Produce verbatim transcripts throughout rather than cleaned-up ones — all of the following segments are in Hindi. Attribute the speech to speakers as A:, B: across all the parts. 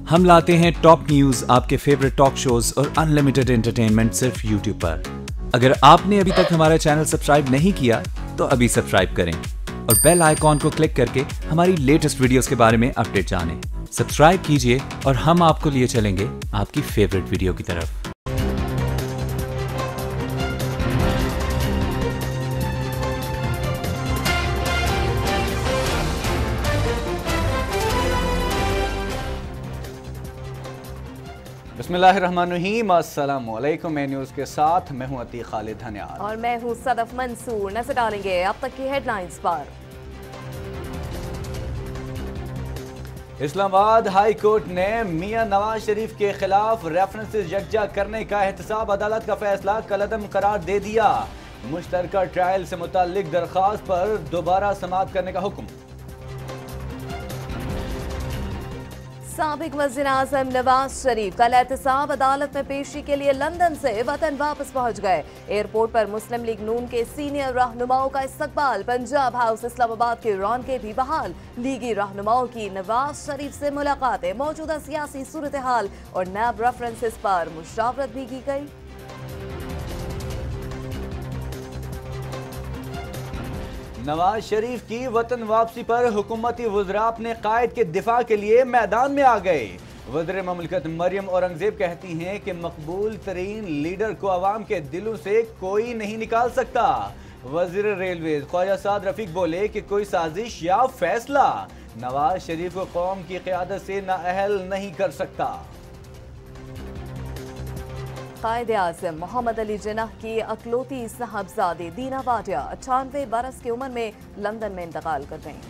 A: हम लाते हैं टॉप न्यूज, आपके फेवरेट टॉक शोज और अनलिमिटेड एंटरटेनमेंट सिर्फ यूट्यूब पर। अगर आपने अभी तक हमारा चैनल सब्सक्राइब नहीं किया तो अभी सब्सक्राइब करें और बेल आइकॉन को क्लिक करके हमारी लेटेस्ट वीडियोस के बारे में अपडेट जानें। सब्सक्राइब कीजिए और हम आपको लिए चलेंगे आपकी फेवरेट वीडियो की तरफ।
B: बिस्मिल्लाहिर्रहमानिर्रहीम, अस्सलाम वालेकुम। मैं न्यूज़ के साथ मैं हूं अतीक खालिद धन्याल
C: और मैं हूं सदफ मंसूर। नजर डालेंगे अब तक की हेडलाइंस पर।
B: इस्लामाबाद हाई कोर्ट ने मियां नवाज शरीफ के खिलाफ रेफरेंसेस यकजा करने का एहतसाब अदालत का फैसला कलअदम करार दे दिया। मुश्तरका ट्रायल से मुताल्लिक दरख्वास्त पर दोबारा समाअत करने का हुक्म।
C: साबिक वज़ीर आज़म नवाज शरीफ कल एहतसाब अदालत में पेशी के लिए लंदन से वतन वापस पहुंच गए। एयरपोर्ट पर मुस्लिम लीग नून के सीनियर रहनुमाओं का इस्तकबाल। पंजाब हाउस इस्लामाबाद के रौनकें भी बहाल। लीगी रहनुमाओं की नवाज शरीफ से मुलाकातें। मौजूदा सियासी सूरत हाल और नैब रेफरेंसेस पर मुशावरत भी की गई।
B: नवाज शरीफ की वतन वापसी पर हुकूमती वज़रा अपने कायद के दिफा के लिए मैदान में आ गए। वज़ीर ममलकत मरियम औरंगजेब कहती हैं कि मकबूल तरीन लीडर को अवाम के दिलों से कोई नहीं निकाल सकता। वज़ीर रेलवे ख्वाजा साद रफीक बोले कि कोई साजिश या फैसला नवाज शरीफ को कौम की क़यादत से नाअहल नहीं कर सकता।
C: कायदे आज़म मोहम्मद अली जिन्नाह की अकलौती साहबजादी दीना वाडिया अट्ठानवे बरस की उम्र में लंदन में इंतकाल कर गईं।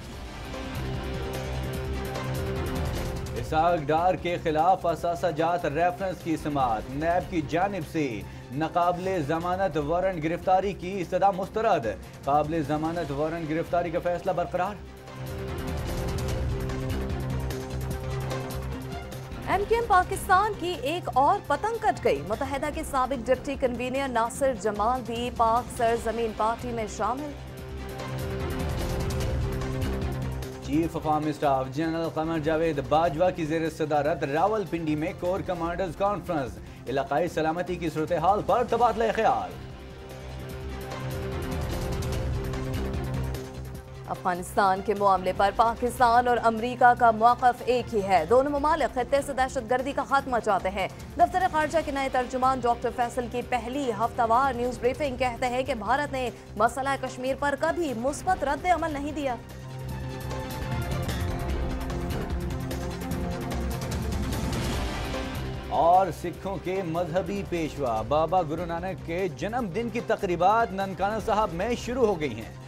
B: इसाक डार के खिलाफ असासाजात रेफरेंस की समाअत। नैब की जानिब से नाकाबिले जमानत वारंट गिरफ्तारी की इस्तदा मुस्तरद। काबिले जमानत वारंट गिरफ्तारी का फैसला बरकरार।
C: एमकेएम पाकिस्तान की एक और पतंग कट गई। मुत्तहिदा के साबिक डिप्टी कन्वीनर नासिर जमाल भी पाक सरजमीन पार्टी में शामिल।
B: Chief of army staff general Qamar Javed Bajwa की जेर सदारत रावलपिंडी में कोर कमांडर्स कॉन्फ्रेंस। इलाकाई सलामती की सूरत हाल पर तबादला ख्याल।
C: अफगानिस्तान के मामले पर पाकिस्तान और अमरीका का मौक़िफ़ एक ही है। दोनों ममालिक खित्ते से दहशतगर्दी का खात्मा चाहते हैं। दफ्तर ख़ारजा के नए तर्जुमान डॉक्टर फैसल की पहली हफ्तावार न्यूज़ ब्रीफिंग कहते हैं कि भारत ने मसला कश्मीर पर कभी मुस्बत रद्द अमल नहीं दिया।
B: और सिखों के मजहबी पेशवा बाबा गुरु नानक के जन्मदिन की तकरीबात ननकाना साहब में शुरू हो गई हैं।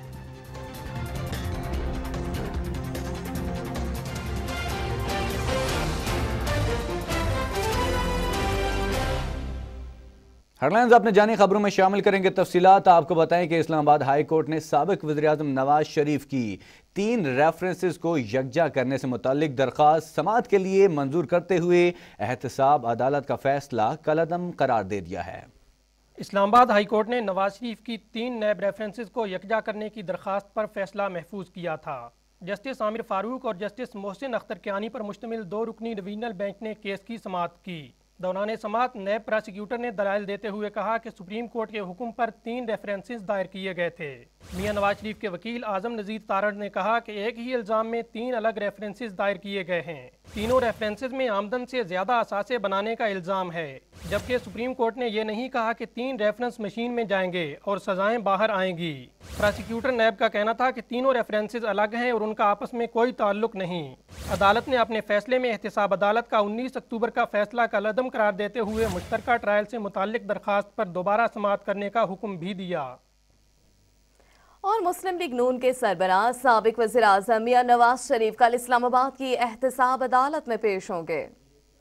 B: हेडलाइंस आपने जानी, खबरों में शामिल करेंगे तफसीलात। आपको बताएं कि इस्लामाबाद हाई कोर्ट ने साबिक वज़ीर आज़म नवाज शरीफ की तीन रेफरेंसेस को यकजा करने से मुताल्लिक दरख्वास्त समाअत के लिए मंजूर करते हुए एहतसाब अदालत का फैसला कलअदम करार दे दिया है।
D: इस्लामाबाद हाई कोर्ट ने नवाज शरीफ की तीन नैब रेफरेंसेस को यकजा करने की दरख्वास्त पर फैसला महफूज किया था। जस्टिस आमिर फारूक और जस्टिस मोहसिन अख्तर कियानी पर मुश्तमिल दो रुकनी डिवीजनल बेंच ने केस की समाअत की। दौरान समाअत नैब प्रोसिक्यूटर ने दलाइल देते हुए कहा कि सुप्रीम कोर्ट के हुक्म पर तीन रेफरेंसेस दायर किए गए थे। मियां नवाज शरीफ के वकील आजम नजीर तारड़ ने कहा कि एक ही इल्ज़ाम में तीन अलग रेफरेंसेस दायर किए गए हैं। तीनों रेफरेंसेस में आमदन से ज्यादा असासे बनाने का इल्ज़ाम है, जबकि सुप्रीम कोर्ट ने यह नहीं कहा कि तीन रेफरेंस मशीन में जाएंगे और सजाएं बाहर आएंगी। प्रोसिक्यूटर नैब का कहना था कि तीनों रेफरेंसेस अलग हैं और उनका आपस में कोई ताल्लुक नहीं। अदालत ने अपने फैसले में एहतसाब अदालत का उन्नीस अक्टूबर का फैसला कलअदम करार देते हुए मुश्तरका ट्रायल से मुताल्लिक दरख्वास्त पर दोबारा समाअत करने का हुक्म भी दिया।
C: और मुस्लिम लीग नून के सरबराह साबिक वज़ीर आज़म मियां नवाज शरीफ कल इस्लामाबाद की एहतसाब अदालत में पेश होंगे।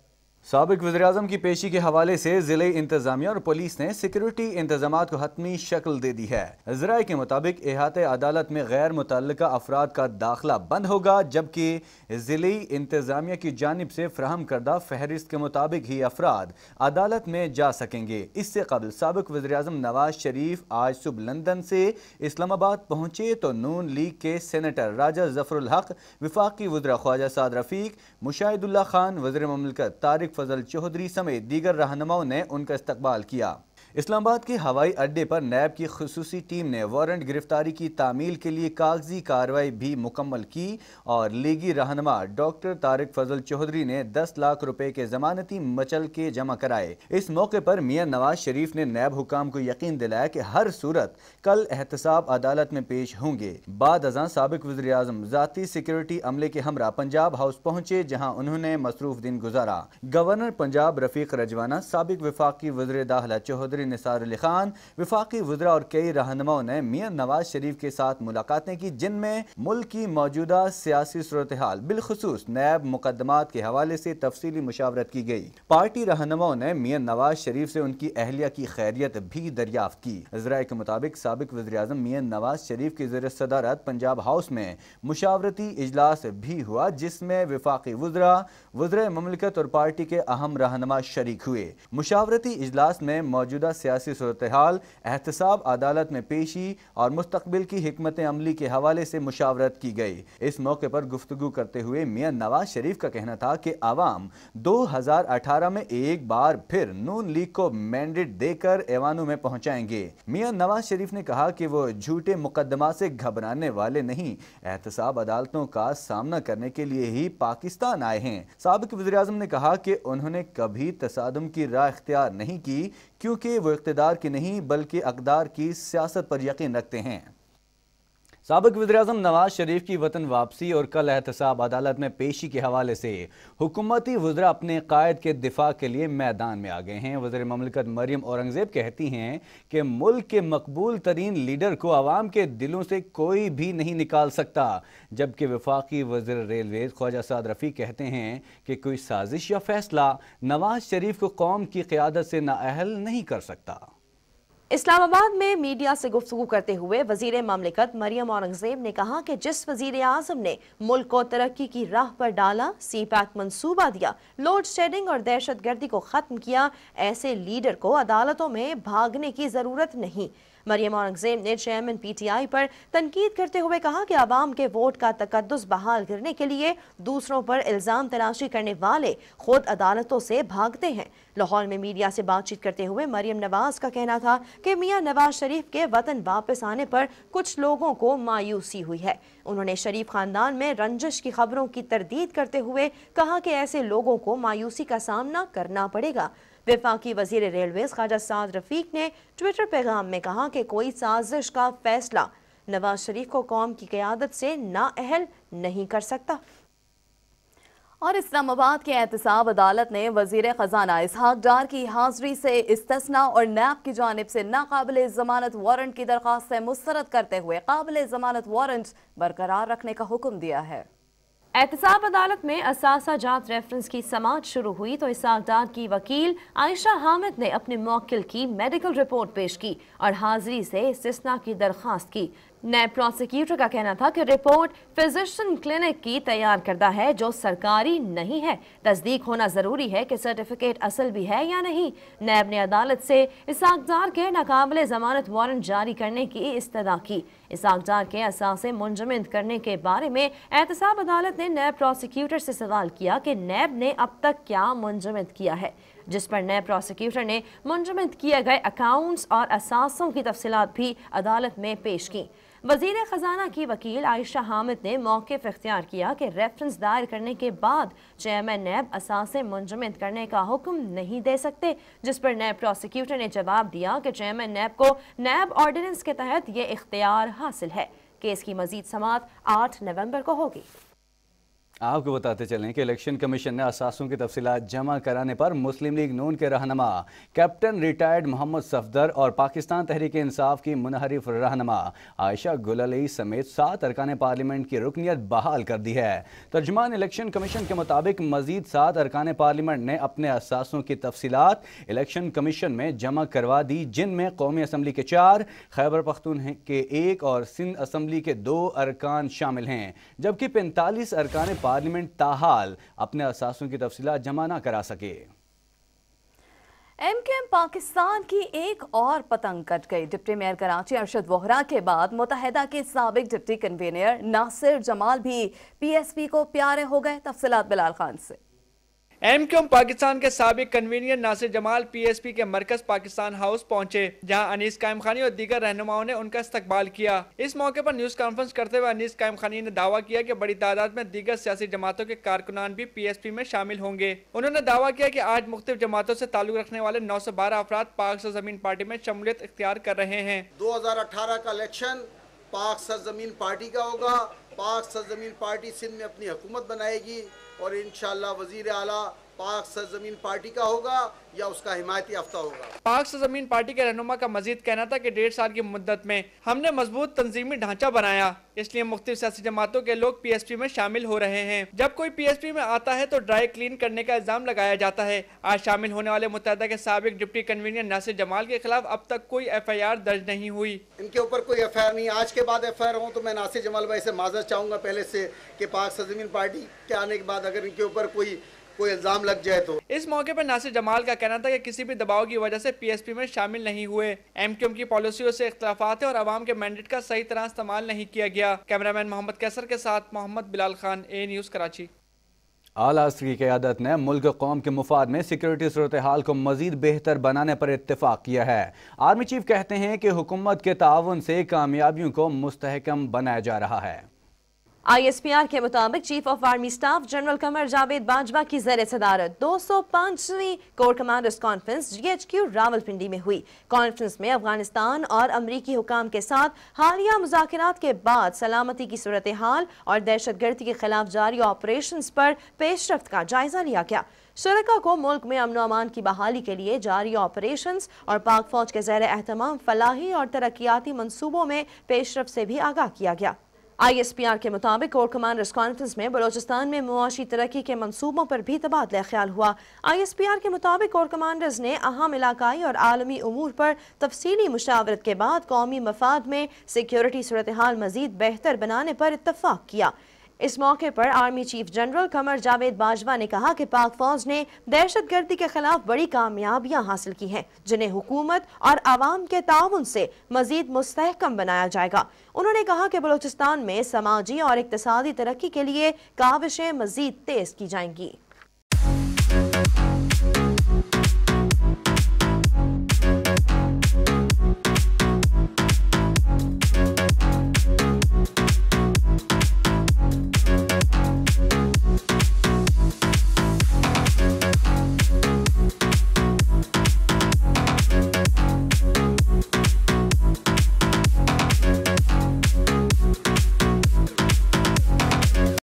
B: साबिक वज़ीर-ए-आज़म की पेशी के हवाले से ज़िले इंतजामिया और पुलिस ने सिक्योरिटी इंतजामात को हतमी शक्ल दे दी है। ज़राए के मुताबिक इहाते अदालत में गैर मुतल्लिका अफराद का दाखिला बंद होगा, जबकि ज़िले इंतजामिया की जानिब से फराहम करदा फहरिस्त के मुताबिक ही अफराद अदालत में जा सकेंगे। इससे कबल साबिक वज़ीर-ए-आज़म नवाज शरीफ आज सुबह लंदन से इस्लामाबाद पहुंचे तो नून लीग के सेनेटर राजा ज़फरुल हक, विफाकी वज़ीर ख्वाजा साद रफीक, मुशाहिदुल्लाह खान, वज़ीर ममलकत तारिक फजल चौधरी समेत दीगर रहनुमाओं ने उनका इस्तकबाल किया। इस्लामाबाद के हवाई अड्डे पर नैब की खुसूसी टीम ने वारंट गिरफ्तारी की तामील के लिए कागजी कार्रवाई भी मुकम्मल की और लीगी रहनुमा डॉक्टर तारिक फजल चौधरी ने दस लाख रुपए के जमानती मचल के जमा कराए। इस मौके पर मियां नवाज शरीफ ने नैब हुकाम को यकीन दिलाया कि हर सूरत कल एहतसाब अदालत में पेश होंगे। बाद अज़ां साबिक वज़ीर आज़म ज़ाती सिक्योरिटी अमले के हमरा पंजाब हाउस पहुंचे, जहां उन्होंने मसरूफ दिन गुजारा। गवर्नर पंजाब रफीक रजवाना, साबिक विफाकी वज़ीर दाखिला चौधरी निसार अली खान, विफाकी वज़रा और कई रहनुमाओं ने मियां नवाज शरीफ के साथ मुलाकातें की, जिनमें मुल्क की मौजूदा सियासी सूरत हाल बिलखुसूस नैब मुकदमात के हवाले से तफसीली मुशावरत की गई। पार्टी रहनुमाओं ने मियां नवाज शरीफ से उनकी अहलिया की खैरियत भी दरियाफ्त की। ज़राए के मुताबिक साबिक वज़ीर आज़म मियां नवाज शरीफ की ज़ेर सदारत पंजाब हाउस में मुशावरती इजलास भी हुआ, जिसमें विफाकी वज़रा, वज़ीर ममलकत और पार्टी के अहम रहनुमा शरीक हुए। मुशावरती इजलास में मौजूदा सियासी सूरत हाल, एहतसाब अदालत में पेशी और मुस्तकबिल की हिकमत अमली के हवाले से मुशावरत की गई। इस मौके पर गुफ्तगू करते हुए मियां नवाज शरीफ का कहना था कि आवाम दो हजार अठारह में एक बार फिर नून लीग को मैंडेट देकर ऐवानों में पहुंचाएंगे। मियां नवाज शरीफ ने कहा कि वो झूठे मुकदमा से घबराने वाले नहीं, एहतसाब अदालतों का सामना करने के लिए ही पाकिस्तान आए हैं। साबिक वज़ीर आज़म ने कहा कि उन्होंने कभी तसादुम की राह इख्तियार नहीं की, क्योंकि वो इक़्तिदार की नहीं बल्कि अक़दार की सियासत पर यकीन रखते हैं। साबिक वज़ीर-ए-आज़म नवाज शरीफ की वतन वापसी और कल एहतसाब अदालत में पेशी के हवाले से हुकूमती वज़रा अपने कायद के दिफा के लिए मैदान में आ गए हैं। वज़ीर ममलकत मरियम औरंगज़ेब कहती हैं कि मुल्क के मकबूल तरीन लीडर को आवाम के दिलों से कोई भी नहीं निकाल सकता, जबकि वफाकी वज़ीर रेलवेज़ ख्वाजा साद रफ़ीक कहते हैं कि कोई साजिश या फैसला नवाज शरीफ को कौम की क़यादत से नाअहल नहीं कर सकता।
C: इस्लामाबाद में मीडिया से गुफ्तगू करते हुए वजीर ममलिकत मरियम औरंगज़ेब ने कहा कि जिस वजीर आज़म ने मुल्क को तरक्की की राह पर डाला, सी पैक मंसूबा दिया, लोड शेडिंग और दहशत गर्दी को खत्म किया, ऐसे लीडर को अदालतों में भागने की जरूरत नहीं। मरियम औरंगज़ेब ने चेयरमैन पीटीआई पर तनकीद करते हुए कहा कि आवाम के वोट का तकद्दुस बहाल करने के लिए दूसरों पर इल्ज़ाम तराशी करने वाले खुद अदालतों से भागते हैं। लाहौर में मीडिया से बातचीत करते हुए मरियम नवाज का कहना था कि मियां नवाज शरीफ के वतन वापस आने पर कुछ लोगों को मायूसी हुई है। उन्होंने शरीफ खानदान में रंजिश की खबरों की तरदीद करते हुए कहा कि ऐसे लोगों को मायूसी का सामना करना पड़ेगा। वफाकी वजीर रेलवेज ख्वाजा साद रफीक ने ट्विटर पैगाम में कहा कि कोई साजिश का फैसला नवाज शरीफ को कौम की क़यादत से नाअहल नहीं कर सकता।
E: और इस्लामाबाद के एहतसाब अदालत ने वजीर खजाना इसहाक डार की हाजिरी से इस्तिस्ना और नैब की जानिब से नाकाबिल जमानत वारंट की दरख्वास्त मुस्तरद करते हुए काबिल जमानत वारंट बरकरार रखने का हुक्म दिया है।
C: एहतसाब अदालत में असासा जात रेफरेंस की समाअत शुरू हुई तो इसहाक डार की वकील आयशा हामिद ने अपने मौक्किल की मेडिकल रिपोर्ट पेश की और हाजिरी से इस्तिस्ना की दरख्वास्त की। नैब प्रोसिक्यूटर का कहना था कि रिपोर्ट फिजिशियन क्लिनिक की तैयार करदा है जो सरकारी नहीं है। तस्दीक होना जरूरी है कि सर्टिफिकेट असल भी है या नहीं। नैब ने अदालत से इसहाक डार के नाकाबिल जमानत वारंट जारी करने की इस्तदा की। इसहाक डार के असासे मुंजमद करने के बारे में एहतसाब अदालत ने नैब प्रोसिक्यूटर से सवाल किया कि नैब ने अब तक क्या मुंजमद किया है, जिस पर नैब प्रोसिक्यूटर ने मुंजमद किए गए अकाउंट्स और असासों की तफसीलात भी अदालत में पेश की। वजीर खजाना की वकील आयशा हामिद ने मौक़िफ़ इख्तियार किया कि रेफरेंस दायर करने के बाद चेयरमैन नैब असासे मुंजमद करने का हुक्म नहीं दे सकते, जिस पर नैब प्रोसिक्यूटर ने जवाब दिया कि चेयरमैन नैब को नैब ऑर्डिनेंस के तहत ये इख्तियार हासिल है। केस की मजीद समाअत आठ नवंबर को होगी।
B: आपको बताते चलें कि इलेक्शन कमीशन ने असासों की तफसीलात जमा कराने पर मुस्लिम लीग नून के रहनुमा कैप्टन रिटायर्ड मोहम्मद सफदर और पाकिस्तान तहरीक इंसाफ की मुनहरिफ रहनुमा आयशा गुलअली समेत सात अरकान पार्लियामेंट की रुकनियत बहाल कर दी है। तर्जुमान इलेक्शन कमीशन के मुताबिक मजीद सात अरकान पार्लियामेंट ने अपने असासों की तफसीलात इलेक्शन कमीशन में जमा करवा दी, जिनमें कौमी असम्बली के चार, खैबर पख्तूनख्वा के एक और सिंध असम्बली के दो अरकान शामिल हैं, जबकि पैंतालीस अरकान पार्लियामेंट ताहाल अपने असासों की तफसीलात जमा ना करा सके।
C: एम के एम पाकिस्तान की एक और पतंग कट गई। डिप्टी मेयर कराची अरशद वोहरा के बाद मुत्तहिदा के साबिक डिप्टी कन्वीनर नासिर जमाल भी पी एस पी को प्यारे हो गए। तफसीलात बिलाल खान से।
F: एम क्यू एम पाकिस्तान के साबिक convener Nasir Jamal P S P के मरकज पाकिस्तान हाउस पहुंचे, जहां अनीस कायम खानी और दीगर रहनुमाओं ने उनका इस्तकबाल किया। इस मौके पर न्यूज कॉन्फ्रेंस करते हुए अनीस कायम खानी ने दावा किया कि बड़ी तादाद में दीगर सियासी जमातों के कारकुनान भी पी एस पी में शामिल होंगे। उन्होंने दावा किया कि आज मुख्तलिफ जमातों से ताल्लुक रखने वाले नौ सौ बारह अफराद पाक सरजमीन पार्टी में शमूलियत इख्तियार कर रहे हैं।
G: दो हजार अठारह का इलेक्शन पाक सरजमीन पार्टी का होगा। पाक सरजमीन पार्टी सिंध में अपनी हुकूमत बनाएगी और इंशाअल्लाह वजीर आला पाक सरजमीन पार्टी का होगा या उसका हिमायती याफ्ता होगा।
F: पाक सरजमीन पार्टी के रहनुमा का मजीद कहना था कि डेढ़ साल की मुद्दत में हमने मजबूत तंजीमी ढांचा बनाया, इसलिए मुख्तलिफ सियासी जमातों के लोग पी एस पी में शामिल हो रहे हैं। जब कोई पी एस पी में आता है तो ड्राई क्लीन करने का इल्जाम लगाया जाता है। आज शामिल होने वाले मुत्तहिदा के साबिक डिप्टी कन्वीनर नासिर जमाल के खिलाफ अब तक कोई एफ आई आर दर्ज नहीं हुई।
G: इनके ऊपर कोई एफ आई आर नहीं। आज के बाद एफ आई आर हो तो मैं नासिर जमाल भाई से माजरत चाहूंगा पहले से कि पाक सरजमीन पार्टी के आने के बाद अगर इनके ऊपर कोई कोई इल्जाम लग जाए तो।
F: इस मौके पर नासिर जमाल का कहना था कि किसी भी दबाव की वजह से पी एस पी में शामिल नहीं हुए। एम क्यू एम की पॉलिसियों से इख्तलाफात है और आवाम के मैंडेट का सही तरह इस्तेमाल नहीं किया गया। कैमरामैन मोहम्मद कैसर के साथ मोहम्मद बिलाल खान, ए न्यूज़ कराची।
B: आला की क़यादत ने मुल्क कौम के मुफाद में सिक्योरिटी सूरत हाल को मजीद बेहतर बनाने पर इत्तेफाक किया है। आर्मी चीफ कहते हैं कि हुकूमत के ताउन से कामयाबियों को मुस्तहकम बनाया जा रहा है।
E: आई एस पी आर के मुताबिक chief of army staff general Qamar Javed Bajwa की ज़ेर सदारत दो सौ पांचवीं corps commanders conference G H Q Rawalpindi में हुई। कॉन्फ्रेंस में अफगानिस्तान और अमरीकी हुकाम के साथ हालिया मुज़ाकरात के बाद सलामती की सूरत हाल और दहशतगर्दी के खिलाफ जारी ऑपरेशन पर पेशरफ्त का जायजा लिया गया। शुरका को मुल्क में अमन अमान की बहाली के लिए जारी ऑपरेशन और पाक फौज के ज़ेर एहतमाम फलाही और तरक्याती मनसूबों में पेशरफ्त से भी आगाह किया गया। आई एस पी आर के मुताबिक कोर कमांडर्स कॉन्फ्रेंस में बलोचिस्तान में मुआशी तरक्की के मंसूबों पर भी तबादला ख्याल हुआ। आई एस पी आर के मुताबिक कोर कमांडर्स ने अहम इलाकाई और आलमी उमूर पर तफसीली मुशावरत के बाद कौमी मफाद में सिक्योरिटी सूरत हाल मजीद बेहतर बनाने पर इत्तफाक किया। इस मौके पर army chief general Qamar Javed Bajwa ने कहा कि पाक फौज ने दहशतगर्दी के खिलाफ बड़ी कामयाबियां हासिल की हैं, जिन्हें हुकूमत और आवाम के ताउन से मजीद मुस्तहकम बनाया जाएगा। उन्होंने कहा कि बलूचिस्तान में समाजी और इक्तिसादी तरक्की के लिए काविशें मजीद तेज की जाएंगी।